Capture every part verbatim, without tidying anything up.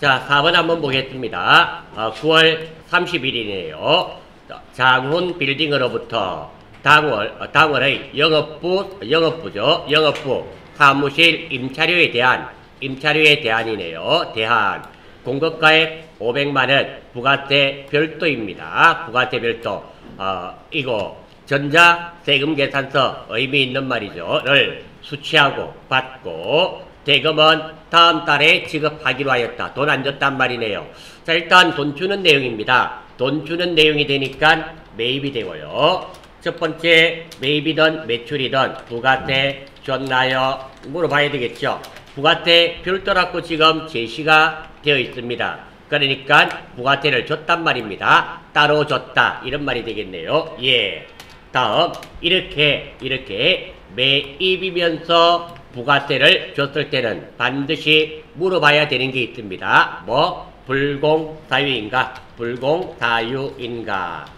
자, 사 번 한번 보겠습니다. 어, 구월 삼십일이네요. 장훈 빌딩으로부터 당월, 어, 당월의 영업부, 영업부죠. 영업부 사무실 임차료에 대한, 임차료에 대한이네요. 대한. 공급가액 오백만 원, 부가세 별도입니다. 부가세 별도. 어, 이거 전자 세금 계산서 의미 있는 말이죠.를 수취하고 받고 대금은 다음 달에 지급하기로 하였다. 돈 안 줬단 말이네요. 자, 일단 돈 주는 내용입니다. 돈 주는 내용이 되니까 매입이 되고요. 첫 번째 매입이든 매출이든 부가세 줬나요? 물어봐야 되겠죠. 부가세 별도라고 지금 제시가 되어 있습니다. 그러니까 부가세를 줬단 말입니다. 따로 줬다 이런 말이 되겠네요. 예. 다음 이렇게 이렇게 매입이면서 부가세를 줬을 때는 반드시 물어봐야 되는 게 있습니다. 뭐? 불공사유인가? 불공사유인가?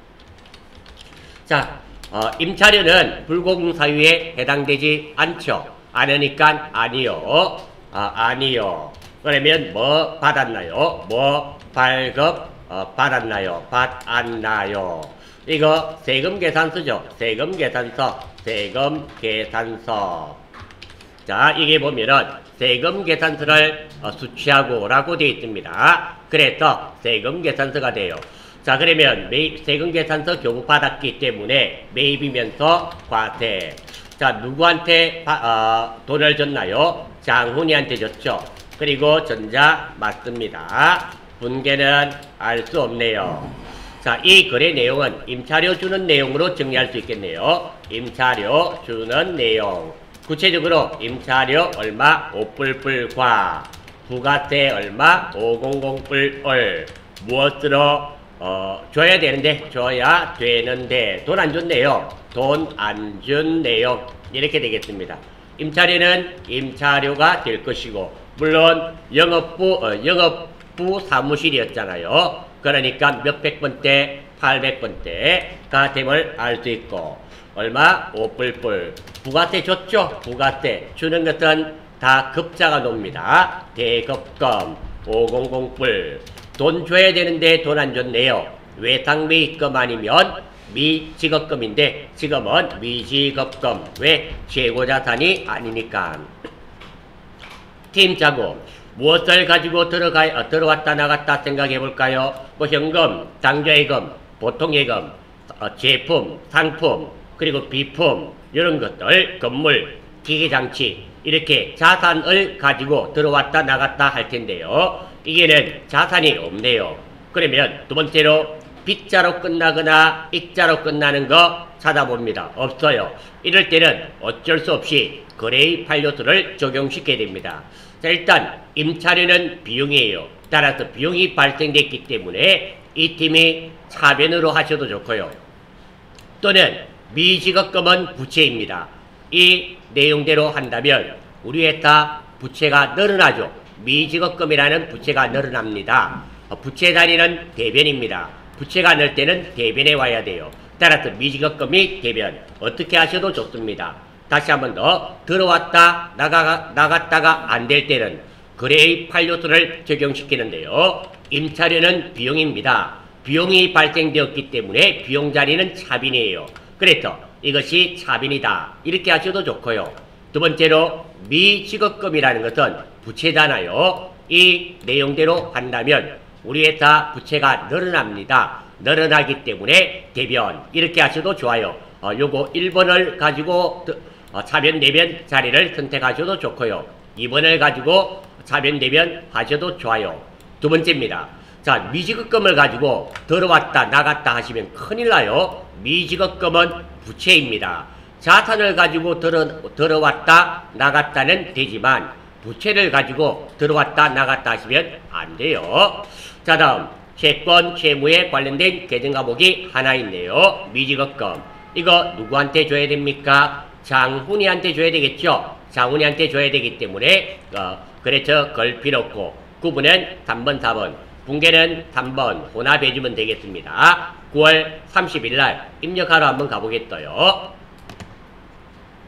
자, 어, 임차료는 불공사유에 해당되지 않죠. 않으니까 아니요. 어, 아니요. 그러면 뭐 받았나요? 뭐 발급 어, 받았나요? 받았나요? 이거 세금 계산서죠. 세금 계산서. 세금 계산서. 자, 이게 보면은 세금 계산서를 어, 수취하고 라고 되어 있습니다. 그래서 세금 계산서가 돼요. 자, 그러면 매입, 세금 계산서 교부 받았기 때문에 매입이면서 과세. 자, 누구한테 바, 어, 돈을 줬나요? 장훈이한테 줬죠. 그리고 전자 맞습니다. 분계는 알 수 없네요. 자, 이 거래 내용은 임차료 주는 내용으로 정리할 수 있겠네요. 임차료 주는 내용. 구체적으로 임차료 얼마? 오불불과 부가세 얼마? 오백불을 무엇으로 어, 줘야 되는데 줘야 되는데 돈 안 줬네요. 돈 안 준 내용 이렇게 되겠습니다. 임차료는 임차료가 될 것이고 물론 영업부 어, 영업부 사무실이었잖아요. 그러니까 몇백 번대 팔백 번대가 됨을 알 수 있고 얼마? 오불불. 부가세 줬죠? 부가세 주는 것은 다 급자가 놉니다. 대급금 오백불. 돈 줘야 되는데 돈 안 줬네요. 외상미입금 아니면 미지급금인데 지금은 미지급금. 왜? 재고자산이 아니니까. 팀 짜고 무엇을 가지고 들어가, 어, 들어왔다 나갔다 생각해 볼까요? 뭐 현금, 당좌예금, 보통예금, 어, 제품, 상품, 그리고 비품 이런 것들, 건물, 기계장치 이렇게 자산을 가지고 들어왔다 나갔다 할 텐데요. 이게는 자산이 없네요. 그러면 두 번째로 빚자로 끝나거나 익자로 끝나는 거 찾아봅니다. 없어요. 이럴 때는 어쩔 수 없이 거래의 판료수를 적용시켜야 됩니다. 자, 일단 임차료는 비용이에요. 따라서 비용이 발생됐기 때문에 이 팀이 차변으로 하셔도 좋고요. 또는 미지급금은 부채입니다. 이 내용대로 한다면 우리 회사 부채가 늘어나죠. 미지급금이라는 부채가 늘어납니다. 부채 단위는 대변입니다. 부채가 늘 때는 대변에 와야 돼요. 따라서 미지급금이 대변 어떻게 하셔도 좋습니다. 다시 한 번 더 들어왔다 나가, 나갔다가 안 될 때는 거래의 판료수를 적용시키는데요. 임차료는 비용입니다. 비용이 발생되었기 때문에 비용 자리는 차빈이에요. 그래서 이것이 차빈이다. 이렇게 하셔도 좋고요. 두 번째로 미지급금이라는 것은 부채잖아요. 이 내용대로 한다면 우리 회사 부채가 늘어납니다. 늘어나기 때문에 대변 이렇게 하셔도 좋아요. 어, 요거 일 번을 가지고 어, 차변 대변 자리를 선택하셔도 좋고요. 이 번을 가지고 차변 대변 하셔도 좋아요. 두 번째입니다. 자, 미지급금을 가지고 들어왔다 나갔다 하시면 큰일 나요. 미지급금은 부채입니다. 자산을 가지고 들어, 들어왔다 나갔다는 되지만 부채를 가지고 들어왔다 나갔다 하시면 안 돼요. 자, 다음 채권 채무에 관련된 계정 과목이 하나 있네요. 미지급금. 이거 누구한테 줘야 됩니까? 장훈이한테 줘야 되겠죠. 장훈이한테 줘야 되기 때문에 어, 그래서 걸 필요 없고 구분은 삼 번 사 번 분계는 삼 번 혼합해주면 되겠습니다. 구월 삼십일 날 입력하러 한번 가보겠어요.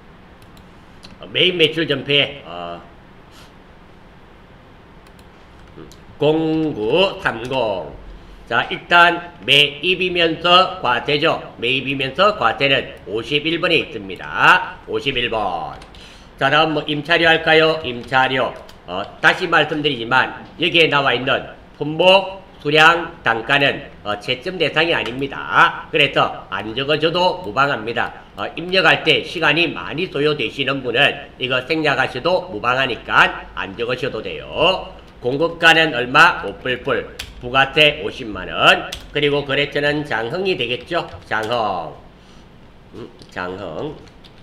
어, 매입 매출 전폐 어, 공구삼공. 자, 일단 매입이면서 과태죠. 매입이면서 과태는 오십일 번에 있습니다. 오십일 번. 자, 다음 뭐 임차료 할까요? 임차료. 어, 다시 말씀드리지만 여기에 나와 있는 품목, 수량, 단가는 어, 채점 대상이 아닙니다. 그래서 안 적어줘도 무방합니다. 어, 입력할 때 시간이 많이 소요되시는 분은 이거 생략하셔도 무방하니까 안 적으셔도 돼요. 공급가는 얼마? 오 불불. 부가세 오십만 원. 그리고 거래처는 장흥이 되겠죠? 장흥. 음, 장흥.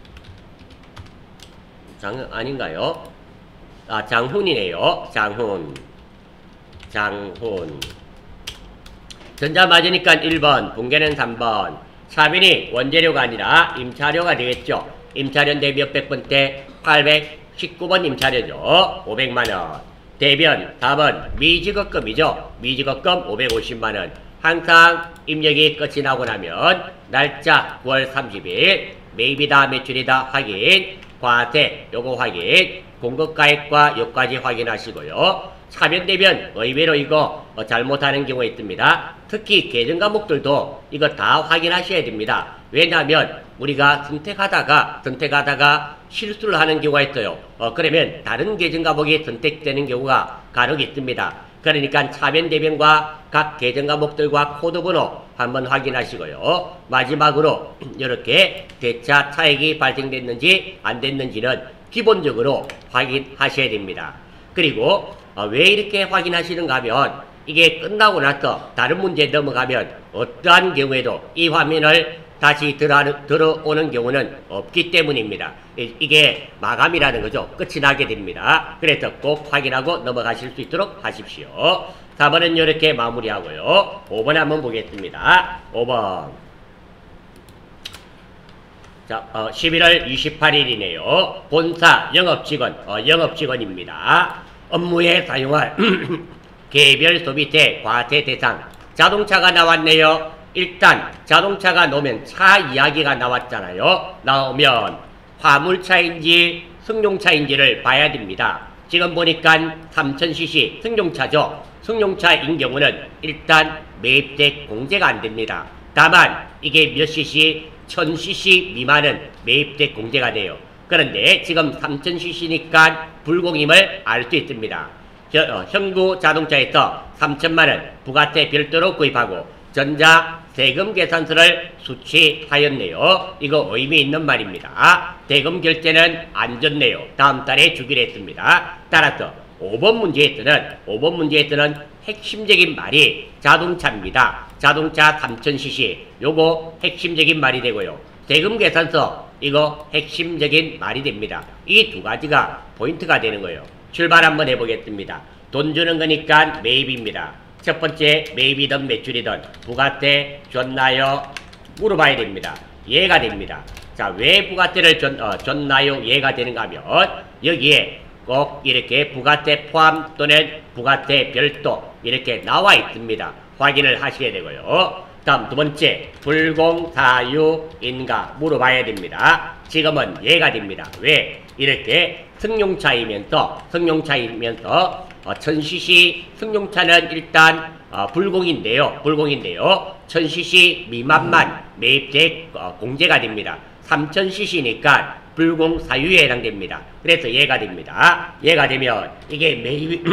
장흥 아닌가요? 아, 장훈이네요. 장훈. 장훈. 전자 맞으니까 일 번, 붕괴는 삼 번. 차변이 원재료가 아니라 임차료가 되겠죠. 임차료인데 몇백 번대? 팔백십구 번 임차료죠. 오백만 원. 대변 사 번 미지급금이죠. 미지급금 오백오십만 원. 항상 입력이 끝이 나고 나면 날짜 구월 삼십일, 매입이다 매출이다 확인, 과세 요거 확인, 공급가액과 요까지 확인하시고요. 차변 대변 의외로 이거 어, 잘못하는 경우가 있습니다. 특히 계정 과목들도 이거 다 확인하셔야 됩니다. 왜냐하면 우리가 선택하다가 선택하다가 실수를 하는 경우가 있어요. 어, 그러면 다른 계정 과목이 선택되는 경우가 간혹 있습니다. 그러니까 차변 대변과 각 계정 과목들과 코드 번호 한번 확인하시고요. 마지막으로 이렇게 대차 차익이 발생됐는지 안 됐는지는 기본적으로 확인하셔야 됩니다. 그리고 어, 왜 이렇게 확인하시는가 하면 이게 끝나고 나서 다른 문제에 넘어가면 어떠한 경우에도 이 화면을 다시 들어, 들어오는 경우는 없기 때문입니다. 이게 마감이라는 거죠. 끝이 나게 됩니다. 그래서 꼭 확인하고 넘어가실 수 있도록 하십시오. 사 번은 이렇게 마무리하고요. 오 번 한번 보겠습니다. 오 번. 자, 어, 십일월 이십팔일이네요. 본사 영업직원, 어, 영업직원입니다. 업무에 사용할 개별 소비세 과세 대상. 자동차가 나왔네요. 일단 자동차가 나오면 차 이야기가 나왔잖아요. 나오면 화물차인지 승용차인지를 봐야 됩니다. 지금 보니까 삼천 씨씨 승용차죠. 승용차인 경우는 일단 매입세 공제가 안 됩니다. 다만 이게 몇 씨씨? 천 씨씨 미만은 매입세 공제가 돼요. 그런데 지금 삼천 씨씨니까 불공임을 알 수 있습니다. 현, 어, 현구 자동차에서 삼천만 원 부가세 별도로 구입하고 전자 세금 계산서를 수취하였네요. 이거 의미 있는 말입니다. 대금 결제는 안 줬네요. 다음 달에 주기로 했습니다. 따라서 오 번 문제에서는 오 번 문제에서는 핵심적인 말이 자동차입니다. 자동차 삼천 씨씨 요거 핵심적인 말이 되고요. 세금 계산서 이거 핵심적인 말이 됩니다. 이 두 가지가 포인트가 되는 거예요. 출발 한번 해보겠습니다. 돈 주는 거니까 매입입니다. 첫 번째 매입이든 매출이든 부가세 줬나요? 물어봐야 됩니다. 예가 됩니다. 자, 왜 부가세를 줬, 어, 줬나요? 예가 되는가 하면 여기에 꼭 이렇게 부가세 포함 또는 부가세 별도 이렇게 나와 있습니다. 확인을 하셔야 되고요. 다음 두 번째 불공사유인가 물어봐야 됩니다. 지금은 예가 됩니다. 왜? 이렇게 승용차이면서 승용차이면서 어, 천 씨씨 승용차는 일단 어, 불공인데요. 불공인데요. 천 씨씨 미만만 매입세 어, 공제가 됩니다. 삼천 씨씨니까 불공사유에 해당됩니다. 그래서 예가 됩니다. 예가 되면 이게 매입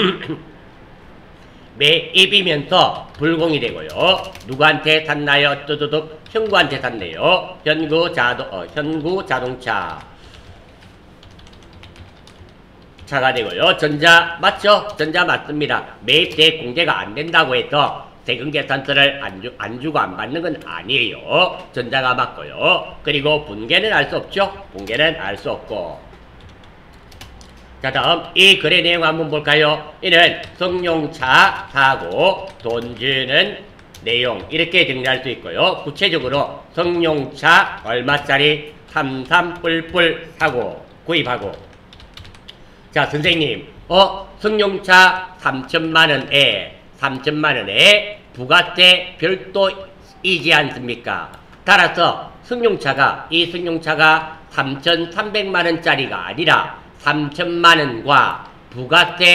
매입이면서 불공이 되고요. 누구한테 샀나요? 뚜두둑 현구한테 샀네요. 현구 자동 어, 현구 자동차 차가 되고요. 전자 맞죠? 전자 맞습니다. 매입세 공제가 안 된다고 해서 세금 계산서를 안, 주, 안 주고 안 받는 건 아니에요. 전자가 맞고요. 그리고 분계는 알 수 없죠? 분계는 알 수 없고. 자, 다음 이 거래 내용 한번 볼까요? 이는 승용차 사고 돈 주는 내용 이렇게 정리할 수 있고요. 구체적으로 승용차 얼마짜리 삼삼 뿔뿔 사고 구입하고. 자, 선생님, 어 승용차 삼천만 원에 삼천만 원에 부가세 별도이지 않습니까? 따라서 승용차가 이 승용차가 삼천삼백만 원짜리가 아니라 삼천만 원과 부가세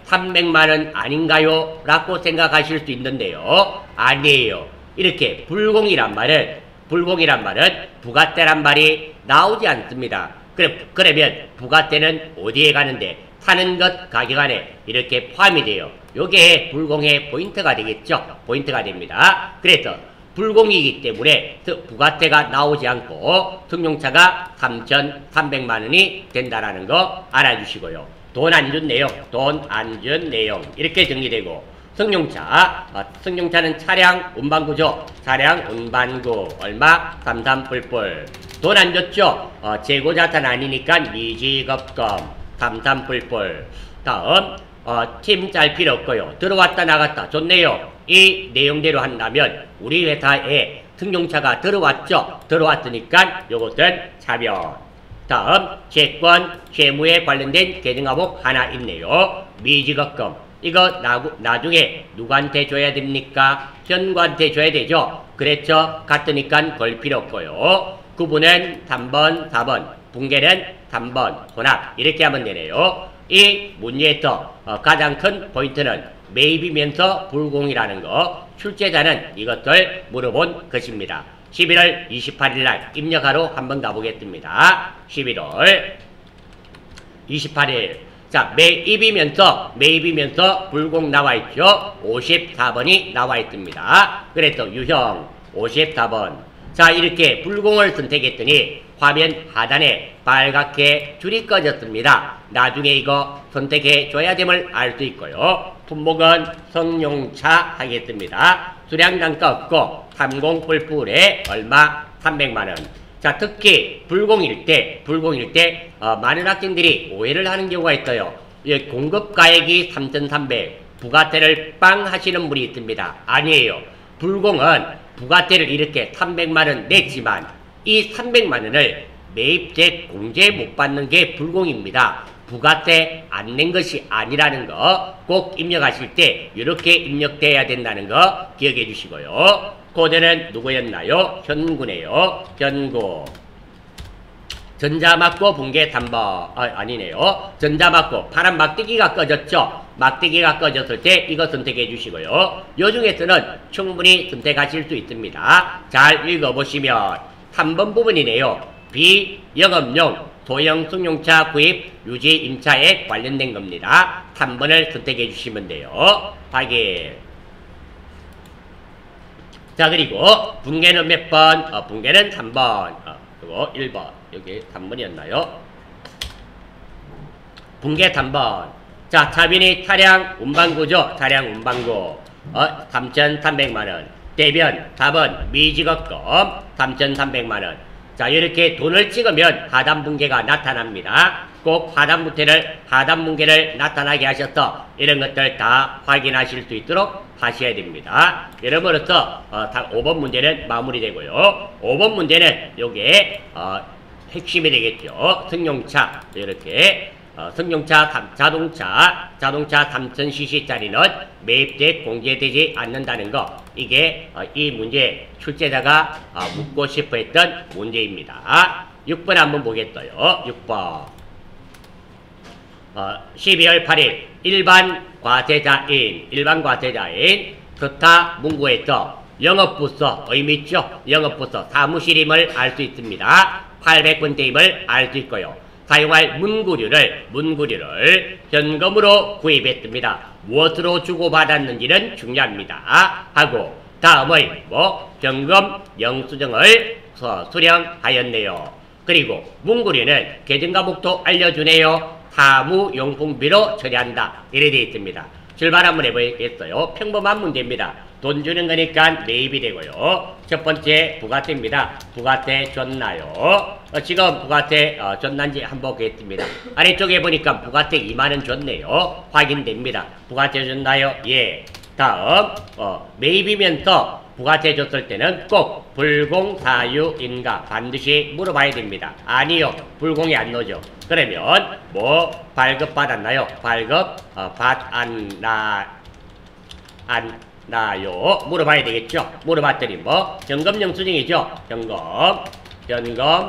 삼백만 원 아닌가요? 라고 생각하실 수 있는데요. 아니에요. 이렇게 불공이란 말은 불공이란 말은 부가세란 말이 나오지 않습니다. 그래, 그러면 부가세는 어디에 가는데? 사는 것 가격 안에 이렇게 포함이 돼요. 요게 불공의 포인트가 되겠죠. 포인트가 됩니다. 그래서 불공이기 때문에 부가세가 나오지 않고 승용차가 삼천삼백만 원이 된다라는 거 알아주시고요. 돈 안 준 내용, 돈 안 준 내용 이렇게 정리되고 승용차, 어, 승용차는 차량 운반구죠. 차량 운반구 얼마? 삼삼뿔뿔. 돈 안 줬죠? 어, 재고자산 아니니까 미지급금 삼삼뿔뿔. 다음 어, 팀 짤 필요 없고요. 들어왔다 나갔다 좋네요. 이 내용대로 한다면 우리 회사에 승용차가 들어왔죠. 들어왔으니까 요것은 차변. 다음 채권, 채무에 관련된 계정항목 하나 있네요. 미지급금. 이거 나, 나중에 누구한테 줘야 됩니까? 현관한테 줘야 되죠. 그랬죠. 같으니까 걸 필요 없고요. 구분은 삼 번, 사 번, 분계는 삼 번, 혼합 이렇게 하면 되네요. 이 문제에서 어, 가장 큰 포인트는 매입이면서 불공이라는 거, 출제자는 이것을 물어본 것입니다. 십일월 이십팔일 날 입력하러 한번 가보겠습니다. 십일월 이십팔일. 자, 매입이면서 매입이면서 불공 나와있죠. 오십사 번이 나와있습니다. 그래서 유형 오십사 번. 자, 이렇게 불공을 선택했더니 화면 하단에 빨갛게 줄이 꺼졌습니다. 나중에 이거 선택해 줘야 됨을 알 수 있고요. 품목은 승용차 하겠습니다. 수량단가 없고 삼공뿔뿔에 얼마? 삼백만 원. 자, 특히 불공일 때, 불공일 때 어, 많은 학생들이 오해를 하는 경우가 있어요. 예, 공급가액이 삼천삼백, 부가세를 빵 하시는 분이 있습니다. 아니에요. 불공은 부가세를 이렇게 삼백만 원 냈지만 이 삼백만 원을 매입세 공제 못 받는 게 불공입니다. 부가세 안 낸 것이 아니라는 거 꼭 입력하실 때 이렇게 입력돼야 된다는 거 기억해 주시고요. 코드는 누구였나요? 현구네요. 현구. 전자 맞고 분계 삼 번. 아, 아니네요. 전자 맞고 파란 막대기가 꺼졌죠. 막대기가 꺼졌을 때 이거 선택해 주시고요. 요 중에서는 충분히 선택하실 수 있습니다. 잘 읽어보시면 삼 번 부분이네요. 비영업용 소형 승용차 구입 유지 임차에 관련된 겁니다. 삼 번을 선택해 주시면 돼요. 확인. 자, 그리고 분계는 몇 번? 어, 분계는 삼 번. 어, 그리고 일 번. 여기 삼 번이었나요? 분계 삼 번. 자, 차빈이 차량 운반구죠. 차량 운반구. 어, 삼천삼백만 원. 대변 사 번 미지급금 삼천삼백만 원. 자, 이렇게 돈을 찍으면 하단분계가 나타납니다. 꼭 하단분계를, 하단분계를 나타나게 하셔서 이런 것들 다 확인하실 수 있도록 하셔야 됩니다. 여러분으로서 어, 오 번 문제는 마무리되고요. 오 번 문제는 요게 어, 핵심이 되겠죠. 승용차 이렇게 어, 승용차 자동차 자동차 삼천 씨씨짜리는 매입세 공제되지 않는다는 거, 이게 어, 이 문제 출제자가 어, 묻고 싶어 했던 문제입니다. 육 번 한번 보겠어요. 육 번 어, 십이월 팔일 일반 과세자인 일반 과세자인 스타 문구에서 영업부서 의미 있죠. 영업부서 사무실임을 알 수 있습니다. 팔백 번째임을 알 수 있고요. 사용할 문구류를 문구류를 현금으로 구입했습니다. 무엇으로 주고받았는지는 중요합니다. 하고 다음의 뭐 현금 영수증을 수령하였네요. 그리고 문구류는 계정과목도 알려주네요. 사무용품비로 처리한다. 이래 되어 있습니다. 출발 한번 해보겠어요. 평범한 문제입니다. 돈 주는 거니까 매입이 되고요. 첫 번째 부가세입니다. 부가세 줬나요? 어, 지금 부가세 어, 줬난지 한번 보겠습니다. 아래쪽에 보니까 부가세 이만 원 줬네요. 확인됩니다. 부가세 줬나요? 예. 다음 어, 매입이면서 부가세 줬을 때는 꼭 불공사유인가 반드시 물어봐야 됩니다. 아니요, 불공이 안 나오죠. 그러면 뭐 발급 받았나요? 발급 어, 받았나 안 나요? 물어봐야 되겠죠. 물어봤더니 뭐 현금 영수증이죠. 현금 현금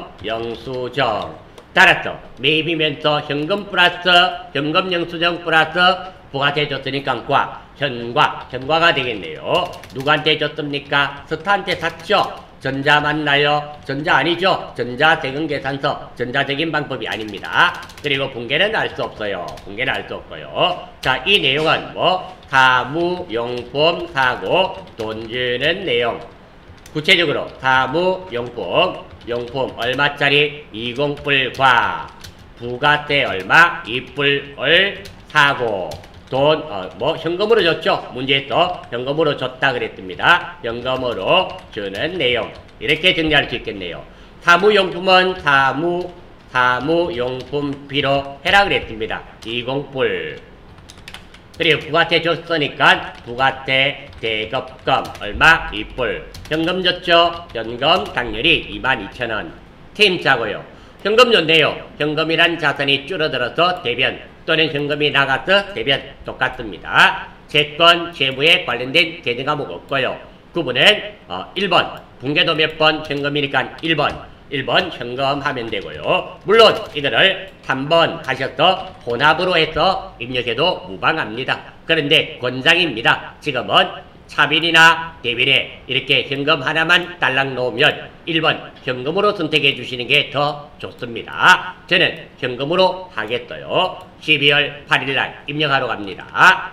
영수증. 따라서 매입이면서 현금 플러스 현금 영수증 플러스 부가세 줬으니까 과, 현과, 현과가 되겠네요. 누구한테 줬습니까? 스타한테 샀죠? 전자 맞나요? 전자 아니죠? 전자세금계산서, 전자적인 방법이 아닙니다. 그리고 붕괴는 알 수 없어요. 붕괴는 알 수 없고요. 자, 이 내용은 뭐? 사무용품 사고, 돈 주는 내용. 구체적으로 사무용품, 용품 얼마짜리? 이십 불과 부가세 얼마? 이 불을 사고 돈, 어, 뭐, 현금으로 줬죠? 문제에서 현금으로 줬다 그랬습니다. 현금으로 주는 내용. 이렇게 정리할 수 있겠네요. 사무용품은 사무, 사무용품비로 해라 그랬습니다. 이십 불. 그리고 부가세 줬으니까 부가세 대급금 얼마? 이 불. 현금 줬죠? 현금 당연히 이만 이천 원. 팀 짜고요. 현금 줬네요. 현금이란 자산이 줄어들어서 대변 또는 현금이 나가서 대변 똑같습니다. 채권, 채무에 관련된 계정 과목 없고요. 구분은 어, 일 번 붕괴도 몇 번 현금이니까 일 번 일 번 현금 하면 되고요. 물론 이거를 삼 번 하셔서 혼합으로 해서 입력해도 무방합니다. 그런데 권장입니다. 지금은 차빈이나 대빈에 이렇게 현금 하나만 달랑 놓으면 일 번 현금으로 선택해 주시는 게 더 좋습니다. 저는 현금으로 하겠어요. 십이월 팔일날 입력하러 갑니다.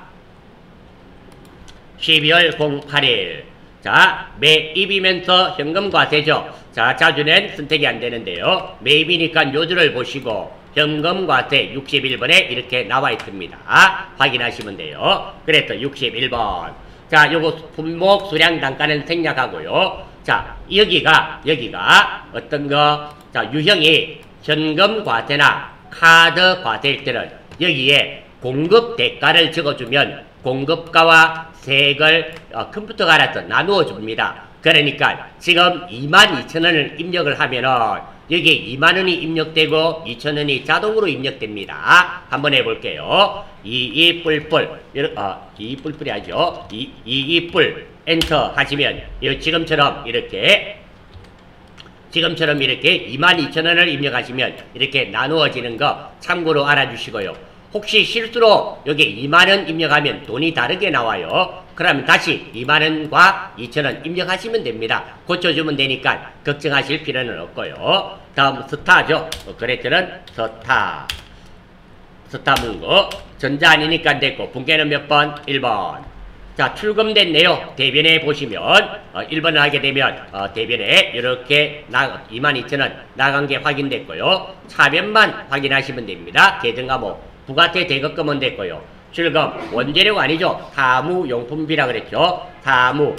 십이월 공팔일. 자, 매입이면서 현금 과세죠. 자, 자주는 선택이 안 되는데요. 매입이니까 요주를 보시고 현금 과세 육십일 번에 이렇게 나와 있습니다. 확인하시면 돼요. 그래서 육십일 번. 자, 요거 품목 수량 단가는 생략하고요. 자, 여기가 여기가 어떤 거? 자, 유형이 현금 과세나 카드 과세일 때는 여기에 공급 대가를 적어주면 공급가와 세액을 어, 컴퓨터가 알아서 나누어 줍니다. 그러니까 지금 이만 이천 원을 입력을 하면은 여기에 이만 원이 입력되고 이천 원이 자동으로 입력됩니다. 한번 해볼게요. 이이 뿔뿔, 어, 이이 뿔뿔이 아니죠. 이이 뿔 엔터 하시면 지금처럼 이렇게 지금처럼 이렇게 이만 이천 원을 입력하시면 이렇게 나누어지는 거 참고로 알아주시고요. 혹시 실수로 여기 이만 원 입력하면 돈이 다르게 나와요. 그러면 다시 이만 원과 이천 원 입력하시면 됩니다. 고쳐주면 되니까 걱정하실 필요는 없고요. 다음 스타죠. 그랬더는 스타. 스타 문구. 전자 아니니까 됐고 붕괴는 몇 번? 일 번. 자, 출금됐네요. 대변에 보시면 어, 일 번을 하게 되면 어, 대변에 이렇게 나, 이만 이천 원 나간 게 확인됐고요. 차변만 확인하시면 됩니다. 계정 과목. 부가세 대급금은 됐고요. 출금 원재료가 아니죠. 사무용품비라 그랬죠. 사무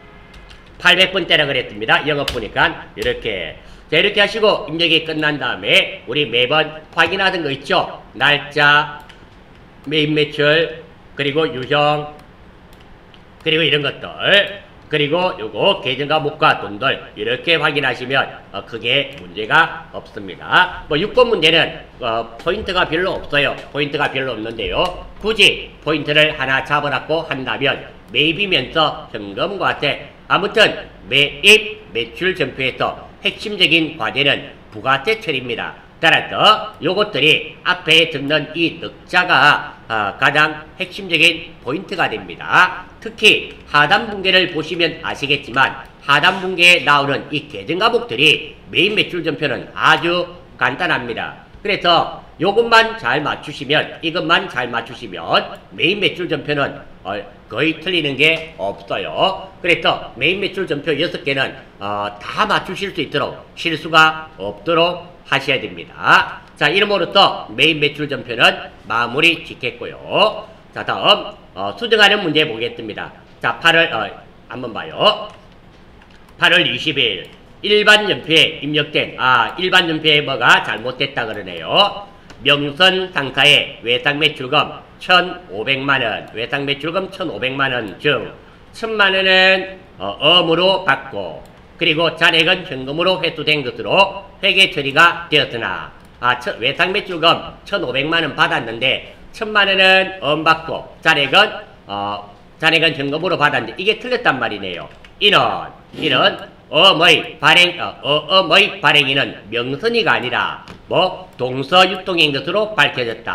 팔백 번대라 그랬습니다. 영업 보니까 이렇게. 자, 이렇게 하시고 입력이 끝난 다음에 우리 매번 확인하던 거 있죠. 날짜, 매입 매출, 그리고 유형, 그리고 이런 것들, 그리고 요거 계정 과목과 돈들 이렇게 확인하시면 어, 크게 문제가 없습니다. 뭐 육 번 문제는 어, 포인트가 별로 없어요. 포인트가 별로 없는데요. 굳이 포인트를 하나 잡아놨고 한다면 매입이면서 현금 과세, 아무튼 매입 매출 전표에서 핵심적인 과제는 부가세 처리입니다. 따라서 요것들이 앞에 듣는 이 늑자가 어, 가장 핵심적인 포인트가 됩니다. 특히 하단 분계를 보시면 아시겠지만 하단 분계에 나오는 이 계정 과목들이 매입 매출 전표는 아주 간단합니다. 그래서 요것만 잘 맞추시면 이것만 잘 맞추시면 매입 매출 전표는 어, 거의 틀리는 게 없어요. 그래서 매입 매출 전표 여섯 개는 어, 다 맞추실 수 있도록 실수가 없도록 하셔야 됩니다. 자, 이름으로써 매입 매출 전표는 마무리 짓겠고요. 자, 다음 어, 수정하는 문제 보겠습니다. 자, 팔월 어, 한번 봐요. 팔월 이십일 일반 연표에 입력된 아 일반 연표에 뭐가 잘못됐다 그러네요. 명선 상사의 외상 매출금 천오백만 원, 외상 매출금 천오백만 원 중 천만 원은 어, 엄으로 받고 그리고 잔액은 현금으로 회수된 것으로 회계 처리가 되었으나 아, 처, 외상 매출금 천오백만 원 받았는데 천만 원은 엄 받고 잔액은 어, 잔액은 현금으로 받았는데 이게 틀렸단 말이네요. 이는 이는 엄의 발행 어, 엄의 발행인은 명선이가 아니라 뭐 동서유통인 것으로 밝혀졌다.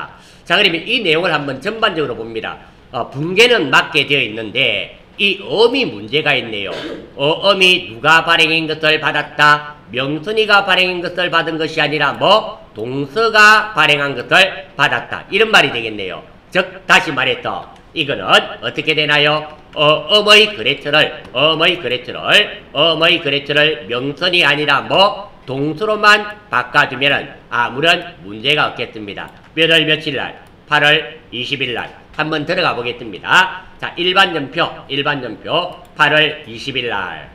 자, 그러면 이 내용을 한번 전반적으로 봅니다. 어, 분계는 맞게 되어 있는데 이 어미 문제가 있네요. 어, 어미 누가 발행인 것을 받았다. 명선이가 발행인 것을 받은 것이 아니라 뭐 동서가 발행한 것을 받았다. 이런 말이 되겠네요. 즉 다시 말해서 이거는 어떻게 되나요? 어, 엄의 거래처를 엄의 거래처를 엄의 거래처를 명선이 아니라 뭐 동서로만 바꿔주면은 아무런 문제가 없겠습니다. 몇 월 며칠 날? 팔월 이십일 날 한번 들어가 보겠습니다. 자, 일반 전표 일반 전표 팔월 이십일 날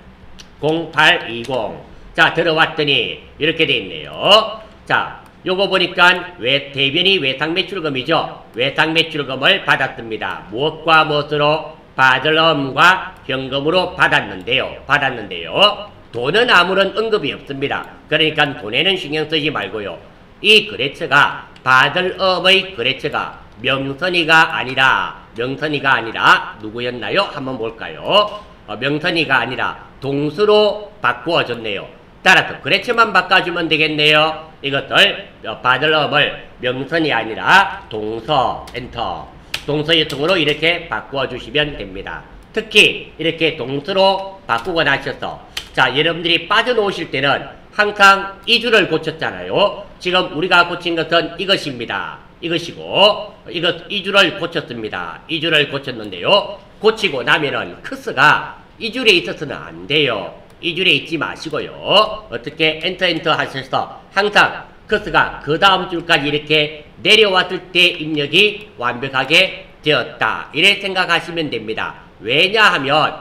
공팔이십. 자, 들어왔더니 이렇게 돼 있네요. 자, 요거 보니까 외, 대변이 외상 매출금이죠. 외상 매출금을 받았습니다. 무엇과 무엇으로? 받을음과 현금으로 받았는데요. 받았는데요. 돈은 아무런 언급이 없습니다. 그러니까 돈에는 신경 쓰지 말고요. 이 거래처가 받을음의 거래처가 명선이가 아니라 명선이가 아니라 누구였나요? 한번 볼까요? 어, 명선이가 아니라 동수로 바꾸어줬네요. 따라서 거래처만 바꿔주면 되겠네요. 이것들 받을음을 명선이 아니라 동서 엔터 동서유통으로 이렇게 바꿔주시면 됩니다. 특히 이렇게 동서로 바꾸고 나셔서 자, 여러분들이 빠져놓으실 때는 항상 이 줄을 고쳤잖아요. 지금 우리가 고친 것은 이것입니다. 이것이고 이것 이 줄을 고쳤습니다. 이 줄을 고쳤는데요. 고치고 나면은 크스가 이 줄에 있어서는 안 돼요. 이 줄에 있지 마시고요. 어떻게 엔터 엔터 하셔서 항상 크스가 그 다음 줄까지 이렇게 내려왔을 때 입력이 완벽하게 되었다. 이래 생각하시면 됩니다. 왜냐하면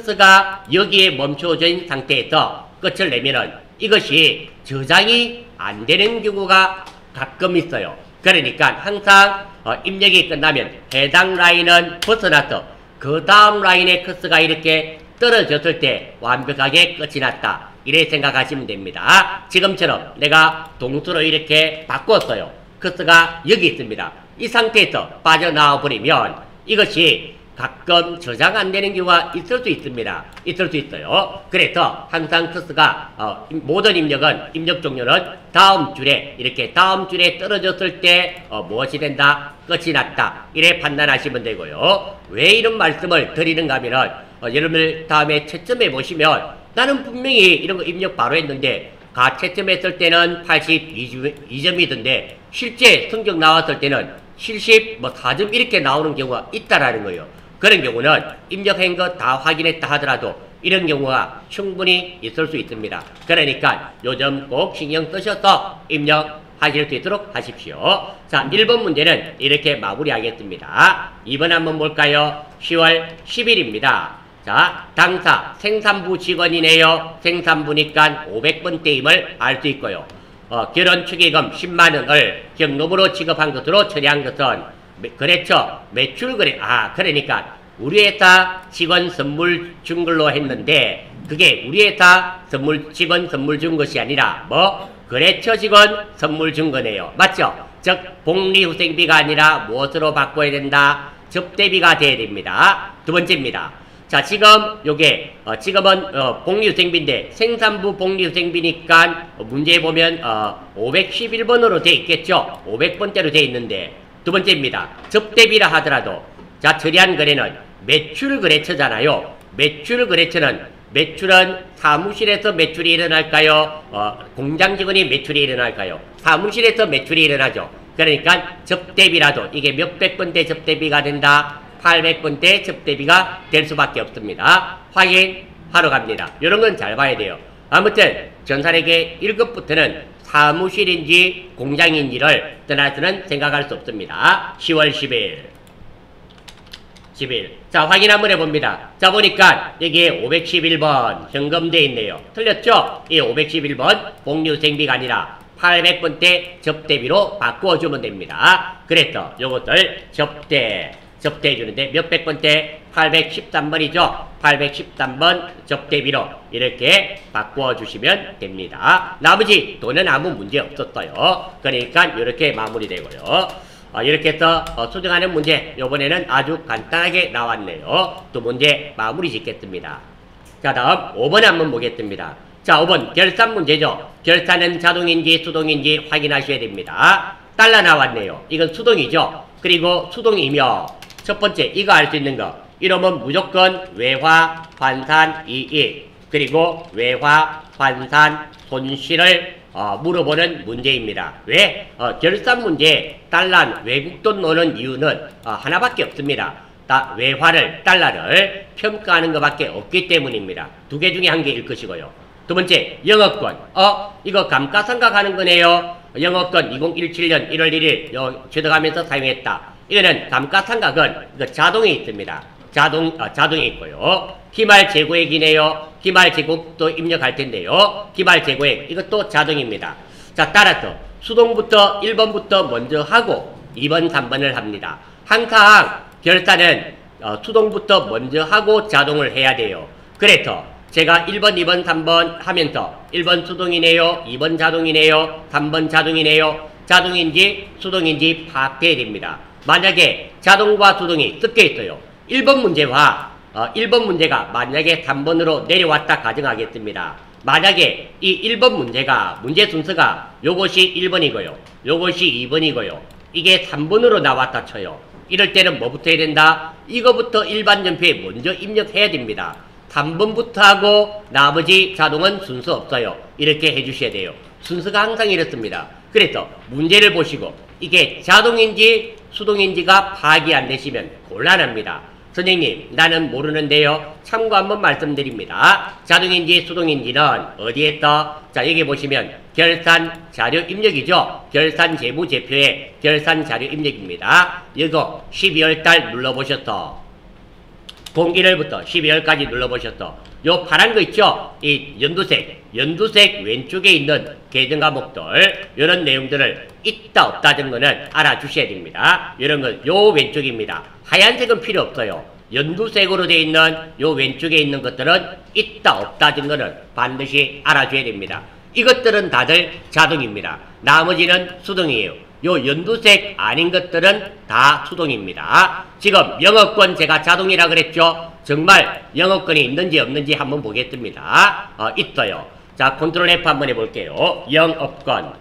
크스가 여기에 멈춰져 있는 상태에서 끝을 내면은 이것이 저장이 안 되는 경우가 가끔 있어요. 그러니까 항상 어, 입력이 끝나면 해당 라인은 벗어나서 그 다음 라인의 크스가 이렇게 떨어졌을 때 완벽하게 끝이 났다. 이래 생각하시면 됩니다. 지금처럼 내가 동수로 이렇게 바꿨어요. 크스가 여기 있습니다. 이 상태에서 빠져나와 버리면 이것이 가끔 저장 안 되는 경우가 있을 수 있습니다. 있을 수 있어요. 그래서 항상 크스가 어, 모든 입력은 입력 종료는 다음 줄에 이렇게 다음 줄에 떨어졌을 때 어, 무엇이 된다? 끝이 났다. 이래 판단하시면 되고요. 왜 이런 말씀을 드리는가 하면은 어, 여러분들 다음에 채점해 보시면 나는 분명히 이런 거 입력 바로 했는데 가 채점했을 때는 팔십이 점이던데 실제 성적 나왔을 때는 칠십, 뭐 사 점 이렇게 나오는 경우가 있다라는 거예요. 그런 경우는 입력한 거 다 확인했다 하더라도 이런 경우가 충분히 있을 수 있습니다. 그러니까 요즘 꼭 신경 쓰셔서 입력하실 수 있도록 하십시오. 자, 일 번 문제는 이렇게 마무리하겠습니다. 이 번 한번 볼까요? 시월 십일입니다. 자, 당사 생산부 직원이네요. 생산부니까 오백 번대임을 알 수 있고요. 어, 결혼 축의금 십만 원을 경로부로 지급한 것으로 처리한 것은 거래처 매출 거래. 아, 그러니까 우리 회사 직원 선물 준 걸로 했는데 그게 우리 회사 선물 직원 선물 준 것이 아니라 뭐 거래처 직원 선물 준 거네요. 맞죠? 즉 복리후생비가 아니라 무엇으로 바꿔야 된다? 접대비가 돼야 됩니다. 두 번째입니다. 자, 지금 요게 어, 지금은 어, 복리후생비인데 생산부 복리후생비니까 어, 문제에 보면 어, 오백십일 번으로 돼 있겠죠. 오백 번대로 돼 있는데 두 번째입니다. 접대비라 하더라도 자, 처리한 거래는 매출 거래처잖아요. 매출 거래처는 매출은 사무실에서 매출이 일어날까요? 어, 공장 직원이 매출이 일어날까요? 사무실에서 매출이 일어나죠. 그러니까 접대비라도 이게 몇백 번대 접대비가 된다. 팔백 번대 접대비가 될 수밖에 없습니다. 확인하러 갑니다. 이런 건 잘 봐야 돼요. 아무튼 전산에게 일 급부터는 사무실인지 공장인지를 떠나서는 생각할 수 없습니다. 시월 십일. 십일. 자, 확인 한번 해봅니다. 자, 보니까 여기에 오백십일 번 현금돼 있네요. 틀렸죠? 이 오백십일 번 복리후생비가 아니라 팔백 번대 접대비로 바꾸어주면 됩니다. 그래서 요것들 접대 접대해주는데 몇백 번대? 팔백십삼 번이죠. 팔백십삼 번 접대비로 이렇게 바꿔주시면 됩니다. 나머지 돈은 아무 문제 없었어요. 그러니까 이렇게 마무리되고요. 어, 이렇게 해서 어, 수정하는 문제 이번에는 아주 간단하게 나왔네요. 두 문제 마무리 짓겠습니다. 자, 다음 오 번 한번 보겠습니다. 자, 오 번 결산 문제죠. 결산은 자동인지 수동인지 확인하셔야 됩니다. 달러 나왔네요. 이건 수동이죠. 그리고 수동이며 첫 번째 이거 알 수 있는 거 이러면 무조건 외화 환산 이익 그리고 외화 환산 손실을 어, 물어보는 문제입니다. 왜? 어, 결산 문제에 달러 외국 돈 넣는 이유는 어, 하나밖에 없습니다. 다 외화를 달러를 평가하는 것밖에 없기 때문입니다. 두 개 중에 한 개일 것이고요. 두 번째 영업권. 어 이거 감가상각 하는 거네요. 영업권 이천십칠 년 일월 일일 취득하면서 사용했다. 이거는 감가상각은 이거 자동에 있습니다. 자동 어, 자동에 있고요. 기말 재고액이네요. 기말 재고도 입력할 텐데요. 기말 재고액 이것도 자동입니다. 자 따라서 수동부터 일 번부터 먼저 하고 이 번, 삼 번을 합니다. 항상 결산은 어, 수동부터 먼저 하고 자동을 해야 돼요. 그래서 제가 일 번, 이 번, 삼 번 하면서 일 번 수동이네요. 이 번 자동이네요. 삼 번 자동이네요. 자동인지 수동인지 파악해야 됩니다. 만약에 자동과 수동이 섞여 있어요. 일 번 문제와 어, 일 번 문제가 만약에 삼 번으로 내려왔다 가정하겠습니다. 만약에 이 일 번 문제가 문제 순서가 요것이 일 번이고요. 요것이 이 번이고요. 이게 삼 번으로 나왔다 쳐요. 이럴 때는 뭐부터 해야 된다? 이거부터 일반 연표에 먼저 입력해야 됩니다. 삼 번부터 하고 나머지 자동은 순서 없어요. 이렇게 해주셔야 돼요. 순서가 항상 이렇습니다. 그래서 문제를 보시고 이게 자동인지 수동인지가 파악이 안 되시면 곤란합니다. 선생님 나는 모르는데요. 참고 한번 말씀드립니다. 자동인지 수동인지는 어디에서 자 여기 보시면 결산 자료 입력이죠. 결산 재무제표에 결산 자료 입력입니다. 이거 십이월 달 눌러보셨어. 공일월부터 십이월까지 눌러보셨어. 요 파란 거 있죠? 이 연두색 연두색 왼쪽에 있는 계정 과목들 이런 내용들을 있다 없다 정도는 알아주셔야 됩니다. 이런 건 요 왼쪽입니다. 하얀색은 필요 없어요. 연두색으로 되어 있는 요 왼쪽에 있는 것들은 있다 없다 정도는 반드시 알아줘야 됩니다. 이것들은 다들 자동입니다. 나머지는 수동이에요. 요 연두색 아닌 것들은 다 수동입니다. 지금 영업권 제가 자동이라 그랬죠? 정말 영업권이 있는지 없는지 한번 보겠습니다. 어, 있어요. 자, 컨트롤 에프 한번 해볼게요. 영업권,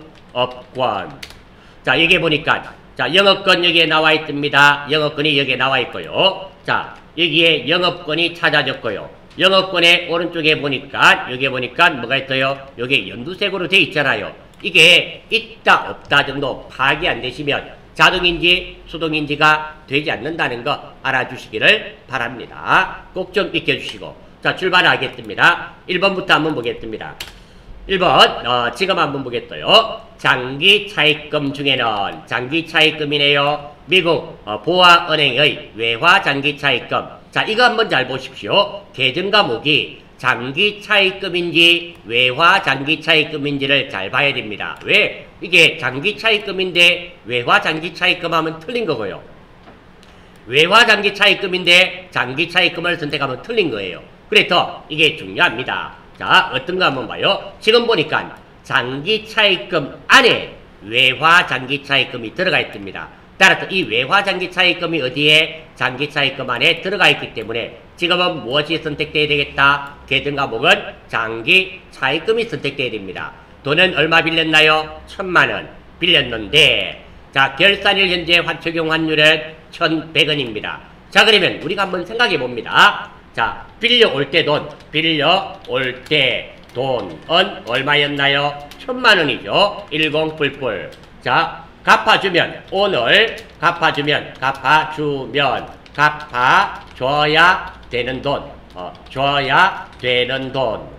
영업권. 자, 여기 보니까 자, 영업권 여기에 나와 있습니다. 영업권이 여기에 나와 있고요. 자, 여기에 영업권이 찾아졌고요. 영업권의 오른쪽에 보니까 여기에 보니까 뭐가 있어요? 여기 연두색으로 되어 있잖아요. 이게 있다 없다 정도 파악이 안 되시면 자동인지 수동인지가 되지 않는다는 거 알아주시기를 바랍니다. 꼭 좀 익혀주시고 자 출발하겠습니다. 일 번부터 한번 보겠습니다. 일 번 어, 지금 한번 보겠어요. 장기 차입금 중에는 장기 차입금이네요. 미국 어, 보아은행의 외화 장기 차입금. 자 이거 한번 잘 보십시오. 계정 과목이 장기 차입금인지 외화 장기 차입금인지를 잘 봐야 됩니다. 왜? 이게 장기 차입금인데 외화 장기 차입금 하면 틀린 거고요. 외화 장기 차입금인데 장기 차입금을 선택하면 틀린 거예요. 그래서 이게 중요합니다. 자, 어떤 거 한번 봐요. 지금 보니까 장기 차입금 안에 외화 장기 차입금이 들어가 있습니다. 따라서 이 외화 장기 차입금이 어디에 장기 차입금 안에 들어가 있기 때문에 지금은 무엇이 선택돼야 되겠다? 계정 과목은 장기 차입금이 선택돼야 됩니다. 돈은 얼마 빌렸나요? 천만 원 빌렸는데 자 결산일 현재 적용 환율은 천백 원입니다. 자 그러면 우리가 한번 생각해 봅니다. 자 빌려올 때 돈 빌려올 때 돈은 얼마였나요? 천만 원이죠. 일공팔팔. 자 갚아주면 오늘 갚아주면 갚아주면 갚아줘야 되는 돈 어, 줘야 되는 돈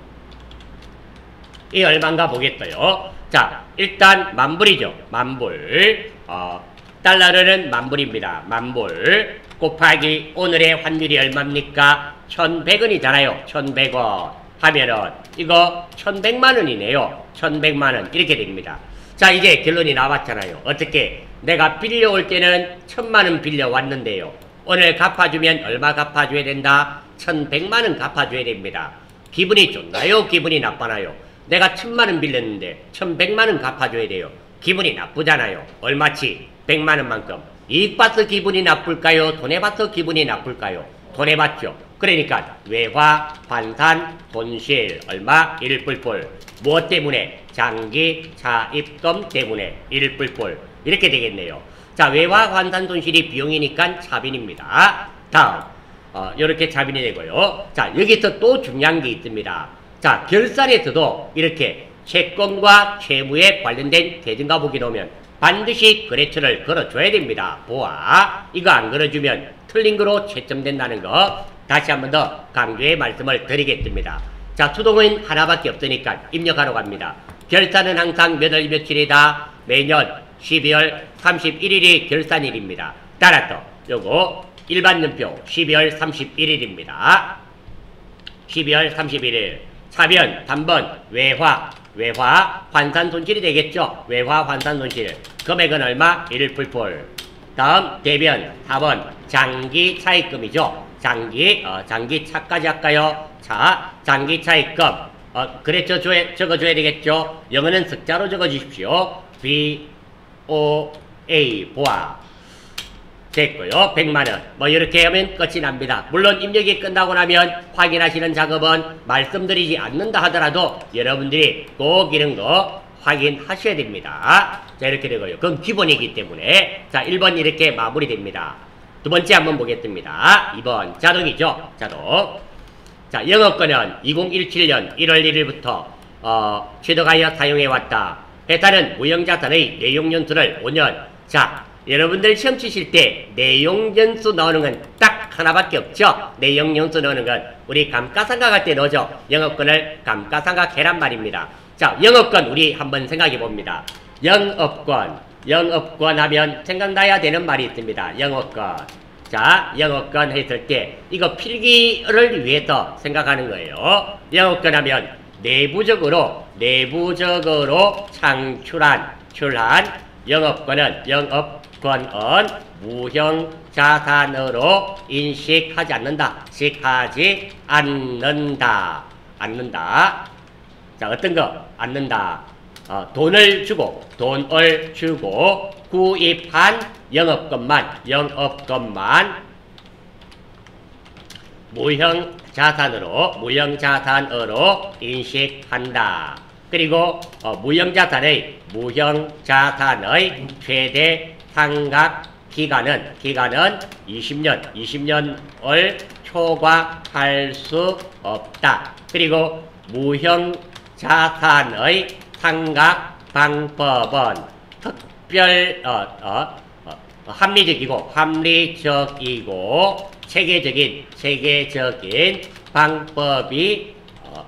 이 얼마인가 보겠어요. 자 일단 만불이죠. 만불 어, 달러로는 만불입니다. 만불 곱하기 오늘의 환율이 얼마입니까? 천백 원이잖아요. 천백 원 하면은 이거 천백만 원이네요. 천백만 원 이렇게 됩니다. 자 이제 결론이 나왔잖아요. 어떻게 내가 빌려올 때는 천만 원 빌려왔는데요. 오늘 갚아주면 얼마 갚아줘야 된다? 천백만 원 갚아줘야 됩니다. 기분이 좋나요? 기분이 나빠나요? 내가 천만 원 빌렸는데 천백만 원 갚아줘야 돼요. 기분이 나쁘잖아요. 얼마치? 백만 원만큼. 이익 봐서 기분이 나쁠까요? 돈에 봐서 기분이 나쁠까요? 돈에 봤죠. 그러니까 외화, 환산, 손실 얼마? 일불불. 무엇 때문에? 장기 차입금 때문에 일 뿔뿔 이렇게 되겠네요. 자, 외화 환산 손실이 비용이니까 차빈입니다. 다음 어, 이렇게 차빈이 되고요. 자, 여기서 또 중요한 게 있습니다. 자, 결산에서도 이렇게 채권과 채무에 관련된 대증가 보기 나오면 반드시 거래처를 걸어줘야 됩니다. 보아. 이거 안 걸어주면 틀린 거로 채점된다는 거 다시 한 번 더 강조의 말씀을 드리겠습니다. 자, 수동은 하나밖에 없으니까 입력하러 갑니다. 결산은 항상 몇 월 며칠이다? 매년 십이월 삼십일일이 결산일입니다. 따라서 요거 일반연표 십이월 삼십일일입니다. 십이월 삼십일일. 차변, 단번, 외화, 외화, 환산 손실이 되겠죠? 외화, 환산 손실. 금액은 얼마? 일 뿔뿔. 다음, 대변, 사 번, 장기 차입금이죠? 장기, 어, 장기 차까지 할까요? 자, 장기 차입금. 어, 그래, 저, 저, 적어줘야 되겠죠? 영어는 숫자로 적어주십시오. B, O, A, 보아. 됐고요. 백만 원. 뭐 이렇게 하면 끝이 납니다. 물론 입력이 끝나고 나면 확인하시는 작업은 말씀드리지 않는다 하더라도 여러분들이 꼭 이런 거 확인하셔야 됩니다. 자, 이렇게 되고요. 그건 기본이기 때문에 자, 일 번 이렇게 마무리됩니다. 두 번째 한번 보겠습니다. 이 번 자동이죠. 자동. 자, 영업권은 이천십칠년 일월 일일부터 어, 취득하여 사용해왔다. 회사는 무형자산의 내용연수를 오 년. 자, 여러분들 시험 치실 때 내용연수 넣는 건 딱 하나밖에 없죠. 내용연수 넣는 건 우리 감가상각 할 때 넣죠. 영업권을 감가상각 해란 말입니다. 자, 영업권 우리 한번 생각해 봅니다. 영업권, 영업권 하면 생각나야 되는 말이 있습니다. 영업권. 자, 영업권 했을 때 이거 필기를 위해서 생각하는 거예요. 영업권 하면 내부적으로 내부적으로 창출한 출한 영업권은 영업권은 무형자산으로 인식하지 않는다. 인식하지 않는다. 않는다. 자, 어떤 거? 않는다. 어, 돈을 주고 돈을 주고 구입한 영업권만 영업권만 무형자산으로 무형자산으로 인식한다. 그리고 어, 무형자산의 무형자산의 최대 상각 기간은 기간은 이십 년 이십 년을 초과할 수 없다. 그리고 무형자산의 상각 방법은 특별 어, 어, 어, 합리적이고 합리적이고 체계적인 체계적인 방법이 어,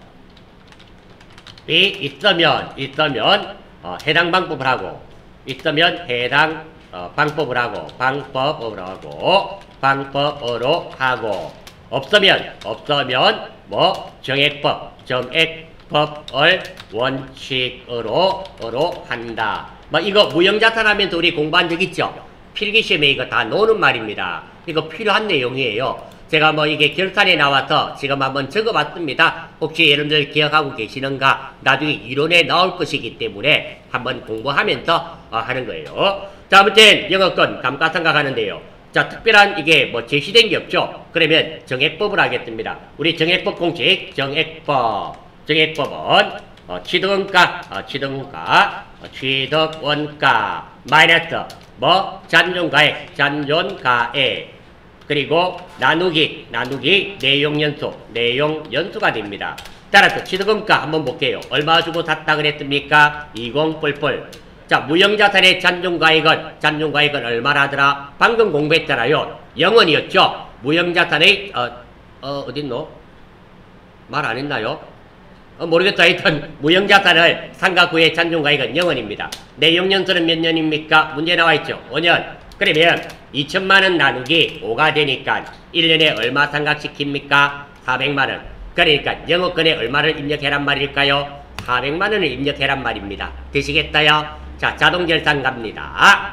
이 있으면 있으면 어, 해당 방법을 하고 있으면 해당 어, 방법을 하고 방법으로 하고 방법으로 하고 없으면 없으면 뭐 정액법 정액법을 원칙으로 으로 한다. 뭐 이거 무형자산 하면서 우리 공부한 적 있죠? 필기시험에 이거 다 노는 말입니다. 이거 필요한 내용이에요. 제가 뭐 이게 결산에 나와서 지금 한번 적어봤습니다. 혹시 여러분들 기억하고 계시는가? 나중에 이론에 나올 것이기 때문에 한번 공부하면서 어, 하는 거예요. 자, 아무튼 영업권 감가상각 하는데요. 자, 특별한 이게 뭐 제시된 게 없죠? 그러면 정액법을 하겠습니다. 우리 정액법 공식 정액법 정액법은 어, 취득원가 어, 취득원가 어, 취득원가 마이너스 뭐 잔존가액 잔존가액 그리고 나누기, 나누기, 내용연수, 내용연수가 됩니다. 따라서 취득원가 한번 볼게요. 얼마 주고 샀다 그랬습니까? 이십 뿔뿔. 자, 무형자산의 잔존가액은, 잔존가액은 얼마라더라? 방금 공부했잖아요. 영 원이었죠? 무형자산의, 어, 어, 어딨노? 말 안 했나요? 어, 모르겠다. 하여튼, 무형자산을 상각 후에 잔존가액은 영 원입니다. 내용연수는 몇 년입니까? 문제 나와있죠? 오 년. 그러면 이천만 원 나누기 오가 되니까 일 년에 얼마 상각시킵니까? 사백만 원. 그러니까 영업권에 얼마를 입력해란 말일까요? 사백만 원을 입력해란 말입니다. 되시겠어요? 자, 자동결산 갑니다.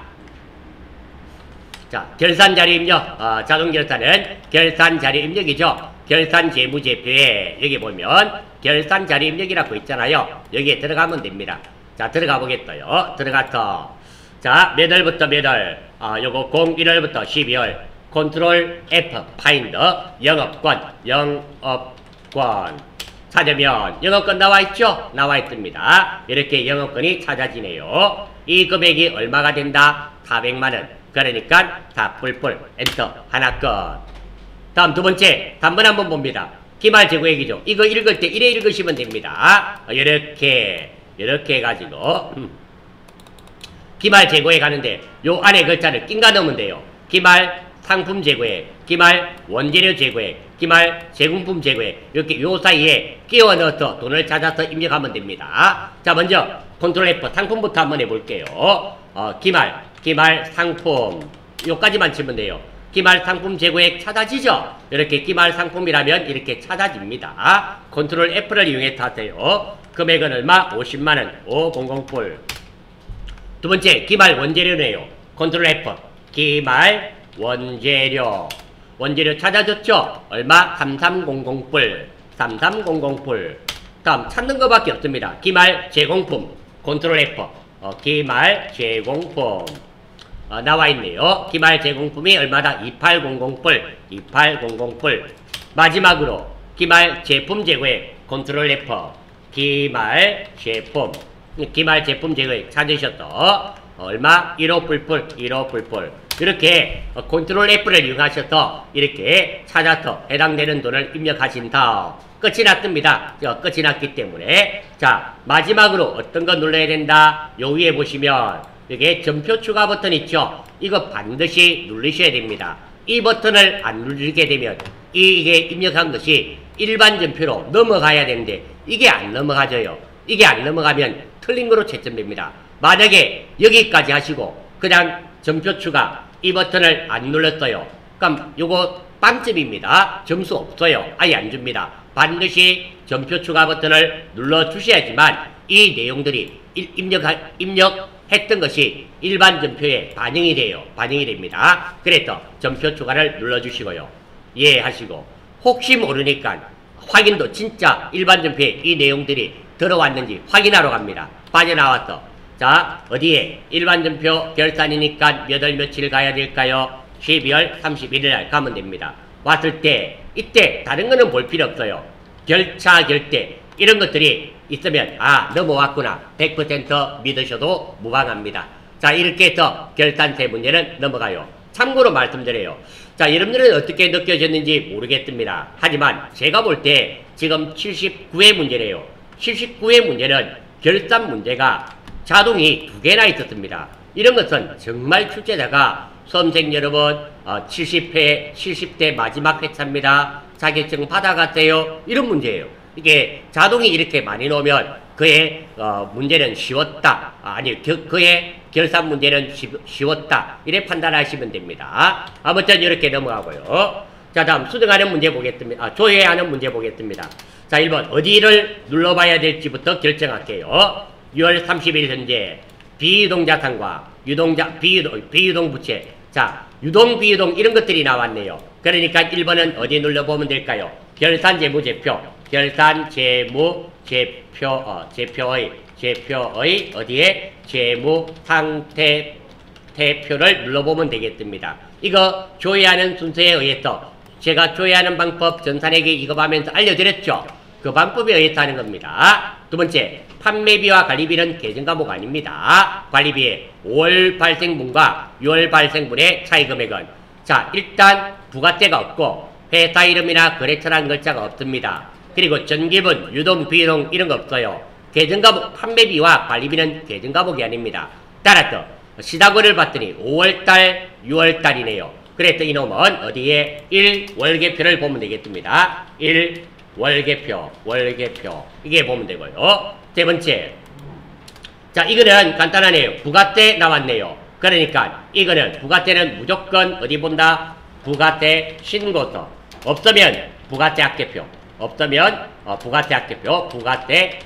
자, 결산자료 입력. 어, 자동결산은 결산자료 입력이죠. 결산재무제표에 여기 보면 결산자료 입력이라고 있잖아요. 여기에 들어가면 됩니다. 자, 들어가 보겠어요. 들어가서 자, 몇 월부터 몇 월? 아, 요거 일 월부터 십이 월. 컨트롤 F, 파인더, 영업권, 영업권. 찾으면 영업권 나와 있죠? 나와 있습니다. 이렇게 영업권이 찾아지네요. 이 금액이 얼마가 된다? 사백만 원. 그러니까 다 뿔뿔 엔터 하나 끝. 다음 두 번째 단문 한번 봅니다. 기말 재고액이죠. 이거 읽을 때 이래 읽으시면 됩니다. 이렇게 이렇게 해가지고 음. 기말 재고액 하는데 요 안에 글자를 낀가 넣으면 돼요. 기말 상품 재고액, 기말 원재료 재고액, 기말 제공품 재고액 이렇게 요 사이에 끼워 넣어서 돈을 찾아서 입력하면 됩니다. 자 먼저 컨트롤 에프 상품부터 한번 해볼게요. 어, 기말 기말 상품 요까지만 치면 돼요. 기말 상품 재고액 찾아지죠? 이렇게 기말 상품이라면 이렇게 찾아집니다. 컨트롤 에프를 이용해 하세요. 금액은 얼마? 오십만 원. 오백불. 두 번째 기말 원재료네요. 컨트롤 에프 기말 원재료 원재료 찾아줬죠? 얼마? 삼삼공공불. 삼삼공공불. 다음 찾는 것밖에 없습니다. 기말 제공품 컨트롤 에프 어, 기말 제공품 어, 나와있네요. 기말 제공품이 얼마다? 이팔공공불. 이팔공공불. 마지막으로 기말 제품 재고액 컨트롤 에프 기말 제품 기말 제품 재고액 찾으셨어. 얼마? 일오불불. 일오불불. 이렇게 컨트롤 에프를 이용하셔서 이렇게 찾아서 해당되는 돈을 입력하신 다음 끝이 났습니다. 끝이 났기 때문에 자 마지막으로 어떤 거 눌러야 된다? 요 위에 보시면 여기 점표 추가 버튼 있죠? 이거 반드시 누르셔야 됩니다. 이 버튼을 안 누르게 되면 이게 입력한 것이 일반 점표로 넘어가야 되는데 이게 안 넘어가져요. 이게 안 넘어가면 틀린 거로 채점됩니다. 만약에 여기까지 하시고 그냥 점표 추가 이 버튼을 안 눌렀어요. 그럼 요거 빵점입니다. 점수 없어요. 아예 안 줍니다. 반드시 점표 추가 버튼을 눌러 주셔야지만 이 내용들이 입력, 입력했던 것이 일반 점표에 반영이 돼요. 반영이 됩니다. 그래서 점표 추가를 눌러 주시고요. 이해하시고 혹시 모르니까 확인도 진짜 일반 점표에 이 내용들이 들어왔는지 확인하러 갑니다. 빠져나왔어. 자 어디에 일반 점표 결산이니까 몇 월 며칠 가야 될까요? 십이월 삼십일일 날 가면 됩니다. 왔을 때 이때 다른 거는 볼 필요 없어요. 결차 결대 이런 것들이 있으면 아 넘어왔구나 백 퍼센트 믿으셔도 무방합니다. 자 이렇게 해서 결산세 문제는 넘어가요. 참고로 말씀드려요. 자 여러분들은 어떻게 느껴졌는지 모르겠습니다. 하지만 제가 볼 때 지금 칠십구 회 문제래요. 칠십구 회 문제는 결산 문제가 자동이 두 개나 있었습니다. 이런 것은 정말 출제자가 수험생 여러분 어, 칠십 회, 칠십 대 마지막 회차입니다. 자격증 받아갔대요. 이런 문제예요. 이게 자동이 이렇게 많이 넣으면 그의 어, 문제는 쉬웠다. 아, 아니 그, 그의 결산 문제는 쉬, 쉬웠다. 이래 판단하시면 됩니다. 아무튼 이렇게 넘어가고요. 자 다음 수정하는 문제 보겠습니다. 아, 조회하는 문제 보겠습니다. 자 일 번 어디를 눌러봐야 될지부터 결정할게요. 유월 삼십일 현재 비유동 자산과 유동자 비유동 비유동 부채 자 유동 비유동 이런 것들이 나왔네요. 그러니까 일 번은 어디 눌러보면 될까요? 결산 재무 제표 결산 재무 제표 어, 제표의 제표의 어디에 재무 상태 대표를 눌러보면 되겠습니다. 이거 조회하는 순서에 의해서 제가 조회하는 방법 전산에게 이거 하면서 알려드렸죠. 그 방법에 의해서 하는 겁니다. 두 번째 판매비와 관리비는 계정 과목 아닙니다. 관리비의 오월 발생분과 유월 발생분의 차이 금액은 자 일단 부가세가 없고 회사 이름이나 거래처라는 글자가 없습니다. 그리고 전기분, 유동, 비유동 이런 거 없어요. 계정 과목 판매비와 관리비는 계정 과목이 아닙니다. 따라서 시다고를 봤더니 오월달, 유월달이네요. 그래서 이놈은 어디에 일 월계표를 보면 되겠습니다. 일 월계표, 월계표 이게 보면 되고요. 세 번째 자 이거는 간단하네요. 부가세 나왔네요. 그러니까 이거는 부가세는 무조건 어디 본다? 부가세 신고서 없으면 부가세 합계표 없으면 어, 부가세 합계표 부가세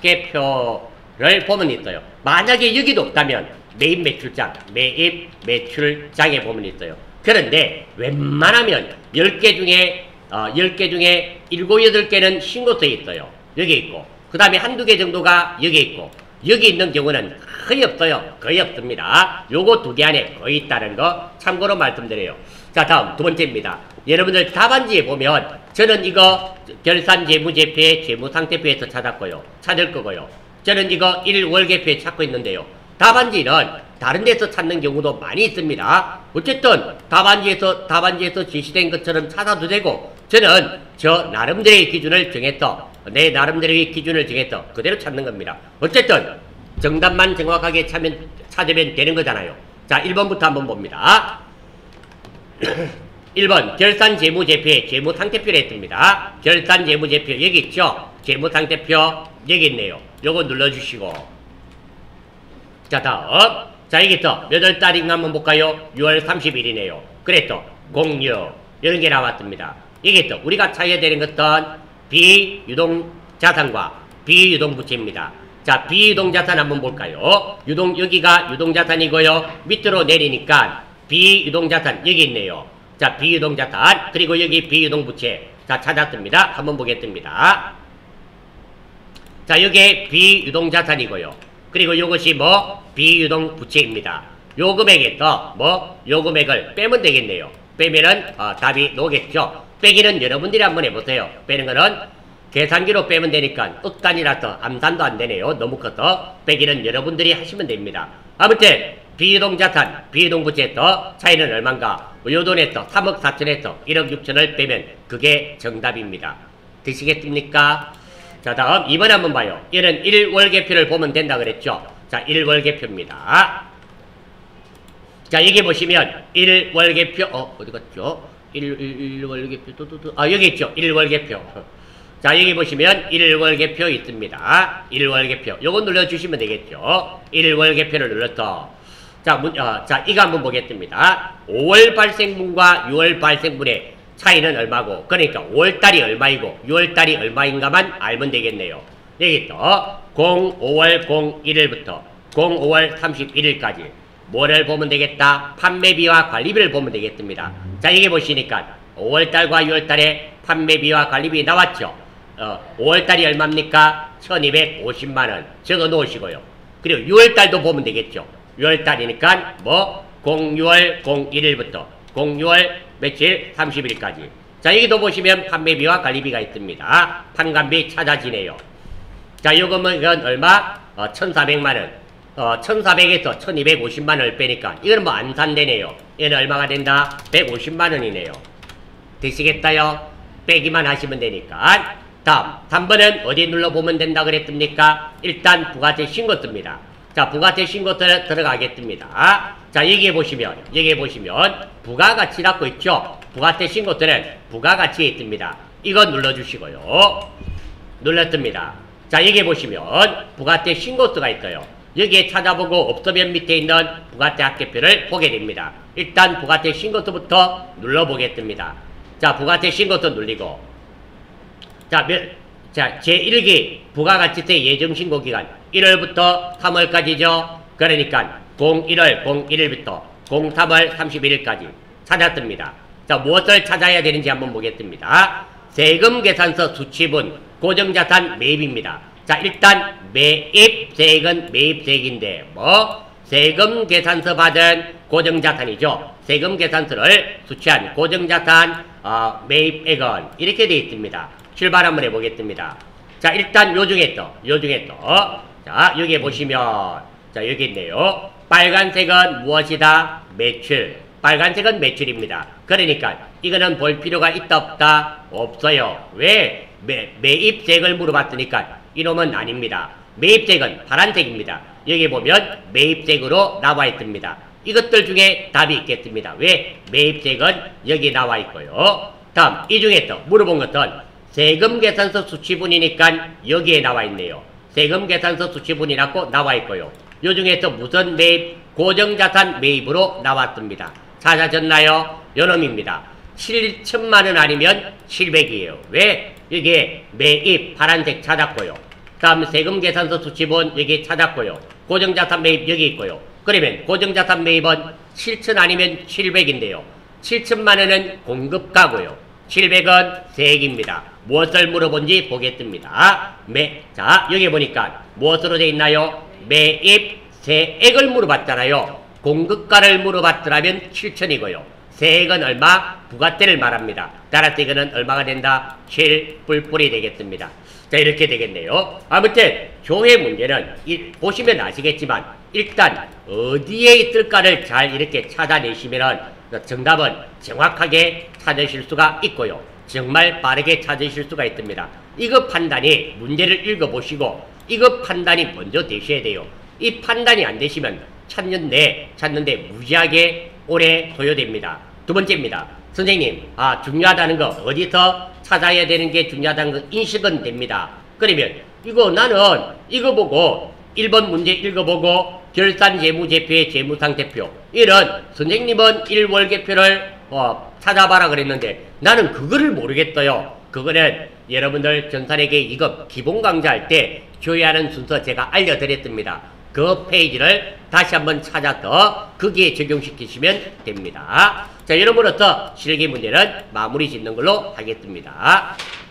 합계표를 보면 있어요. 만약에 여기도 없다면 매입 매출장 매입 매출장에 보면 있어요. 그런데 웬만하면 열 개 중에 어, 열 개 중에 일곱, 여덟 개는 신고서에 있어요. 여기 있고 그 다음에 한두 개 정도가 여기 있고 여기 있는 경우는 거의 없어요. 거의 없습니다. 요거 두 개 안에 거의 있다는 거 참고로 말씀드려요. 자 다음 두 번째입니다. 여러분들 답안지에 보면 저는 이거 결산재무제표의 재무상태표에서 찾았고요. 찾을 거고요. 저는 이거 일 월계표에 찾고 있는데요. 답안지는 다른 데서 찾는 경우도 많이 있습니다. 어쨌든 답안지에서 답안지에서 제시된 것처럼 찾아도 되고, 저는 저 나름대로의 기준을 정했어. 내 나름대로의 기준을 정했어. 그대로 찾는 겁니다. 어쨌든 정답만 정확하게 찾으면, 찾으면 되는 거잖아요. 자, 일 번부터 한번 봅니다. 일 번 결산재무제표에 재무상태표를 했습니다. 결산재무제표 여기 있죠? 재무상태표 여기 있네요. 요거 눌러주시고, 자, 다음, 자, 여기 또 몇 월 달인가 한번 볼까요? 유월 삼십일이네요. 그래 또 공유 이런 게 나왔습니다. 이게 또 우리가 찾아야 되는 것은 비유동자산과 비유동부채입니다. 자, 비유동자산 한번 볼까요? 유동, 여기가 유동자산이고요. 밑으로 내리니까 비유동자산 여기 있네요. 자, 비유동자산, 그리고 여기 비유동부채. 자, 찾았습니다. 한번 보겠습니다. 자, 여기 비유동자산이고요. 그리고 이것이 뭐? 비유동부채입니다. 요 금액에서 뭐? 요 금액을 빼면 되겠네요. 빼면은 어, 답이 나오겠죠. 빼기는 여러분들이 한번 해보세요. 빼는 거는 계산기로 빼면 되니까 억단이라서 암산도 안 되네요. 너무 커서. 빼기는 여러분들이 하시면 됩니다. 아무튼 비유동자산, 비유동부채에서 차이는 얼만가? 요 돈에서 삼억 사천에서 일억 육천을 빼면 그게 정답입니다. 되시겠습니까? 자, 다음 이 번 한번 봐요. 얘는 일 월계표를 보면 된다 그랬죠. 자, 일 월계표입니다. 자, 여기 보시면 일 월계표, 어, 어디 갔죠? 일 월계표, 또, 또, 또, 아, 여기 있죠. 일 월계표. 자, 여기 보시면 일 월계표 있습니다. 일 월계표. 요거 눌러주시면 되겠죠. 일 월계표를 눌렀어. 자, 문, 어, 자, 이거 한번 보겠습니다. 오월 발생분과 유월 발생분의 차이는 얼마고, 그러니까 오월달이 얼마이고 유월달이 얼마인가만 알면 되겠네요. 여기 또 공오월 공일일부터 공오월 삼십일일까지 뭐를 보면 되겠다? 판매비와 관리비를 보면 되겠습니다. 자, 이게 보시니까 오월달과 유월달에 판매비와 관리비 나왔죠. 어, 오월달이 얼마입니까? 천이백오십만 원 적어 놓으시고요. 그리고 유월달도 보면 되겠죠. 유월달이니까 뭐 공유월 공일일부터 공유월 며칠 삼십일까지. 자, 여기도 보시면 판매비와 관리비가 있습니다. 판관비 찾아지네요. 자, 요금은 이건 얼마? 어, 천사백만 원. 어, 천사백에서 천이백오십만 원을 빼니까 이건 뭐 안 산대네요. 얘는 얼마가 된다? 백오십만 원이네요. 되시겠다요? 빼기만 하시면 되니까. 다음 삼 번은 어디 눌러보면 된다 그랬습니까? 일단 부가세 신고 뜹니다. 자, 부가세 신고 들, 들어가겠습니다. 자, 여기에 보시면 여기에 보시면 부가가치라고 있죠. 부가세 신고서는 부가가치에 있습니다. 이거 눌러주시고요. 눌렀습니다. 자, 여기에 보시면 부가세 신고서가 있어요. 여기에 찾아보고 없으면 밑에 있는 부가세 합계표를 보게 됩니다. 일단 부가세 신고서부터 눌러보겠습니다. 자, 부가세 신고서 눌리고, 자, 몇, 자, 제일 기 부가가치세 예정신고기간 일월부터 삼월까지죠. 그러니까 공일월 공일일부터 공삼월 삼십일일까지 찾았습니다. 자, 무엇을 찾아야 되는지 한번 보겠습니다. 세금계산서 수취분 고정자산 매입입니다. 자, 일단 매입세액은 매입세액인데 뭐 세금계산서 받은 고정자산이죠. 세금계산서를 수취한 고정자산 어, 매입액은 이렇게 되어 있습니다. 출발 한번 해보겠습니다. 자, 일단 요 중에 또, 요 중에 또, 자, 여기 보시면, 자, 여기 있네요. 빨간색은 무엇이다? 매출. 빨간색은 매출입니다. 그러니까, 이거는 볼 필요가 있다, 없다? 없어요. 왜? 매, 매입세액을 물어봤으니까, 이놈은 아닙니다. 매입세액은 파란색입니다. 여기 보면 매입세액으로 나와 있습니다. 이것들 중에 답이 있겠습니다. 왜? 매입세액은 여기 나와 있고요. 다음, 이 중에 또 물어본 것은 세금계산서 수취분이니까 여기에 나와 있네요. 세금계산서 수취분이라고 나와 있고요. 요 중에서 무슨 매입? 고정자산 매입으로 나왔습니다. 찾아졌나요? 요놈입니다. 칠천만 원 아니면 칠백이에요. 왜? 이게 매입 파란색 찾았고요. 다음 세금계산서 수취분 여기 찾았고요. 고정자산 매입 여기 있고요. 그러면 고정자산 매입은 칠천 아니면 칠백인데요. 칠천만 원은 공급가고요. 칠백은 세액입니다. 무엇을 물어본지 보겠습니다. 매, 자, 여기 보니까 무엇으로 되어 있나요? 매입 세액을 물어봤잖아요. 공급가를 물어봤더라면 칠천이고요. 세액은 얼마? 부가세를 말합니다. 따라서 이거는 얼마가 된다? 칠 뿔뿔이 되겠습니다. 자, 이렇게 되겠네요. 아무튼 교회 문제는 이, 보시면 아시겠지만 일단 어디에 있을까를 잘 이렇게 찾아내시면 정답은 정확하게 찾으실 수가 있고요. 정말 빠르게 찾으실 수가 있습니다. 이거 판단이 문제를 읽어보시고 이거 판단이 먼저 되셔야 돼요. 이 판단이 안 되시면 찾는데 찾는데 무지하게 오래 소요됩니다. 두 번째입니다. 선생님, 아 중요하다는 거 어디서 찾아야 되는 게 중요하다는 거 인식은 됩니다. 그러면 이거 나는 이거 보고 일 번 문제 읽어보고 결산재무제표의 재무상태표 이런 선생님은 일월계표를 어, 찾아봐라 그랬는데 나는 그거를 모르겠어요. 그거는 여러분들 전산회계 이거 기본 강좌할 때 교회하는 순서 제가 알려드렸습니다. 그 페이지를 다시 한번 찾아서 거기에 적용시키시면 됩니다. 자, 여러분으로서 실기 문제는 마무리 짓는 걸로 하겠습니다.